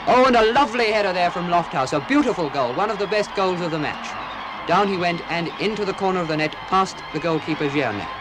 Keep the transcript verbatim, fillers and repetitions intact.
Oh, and a lovely header there from Lofthouse, a beautiful goal, one of the best goals of the match. Down he went and into the corner of the net, past the goalkeeper Gierne.